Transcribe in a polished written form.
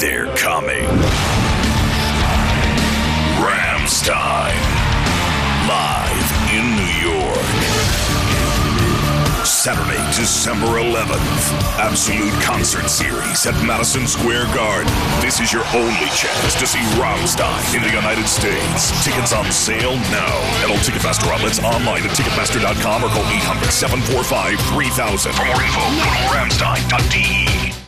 They're coming. Rammstein. Live in New York. Saturday, December 11th. Absolute Concert Series at Madison Square Garden. This is your only chance to see Rammstein in the United States. Tickets on sale now. At all Ticketmaster outlets, online at Ticketmaster.com or call 800-745-3000. For more info, go to Rammstein.de.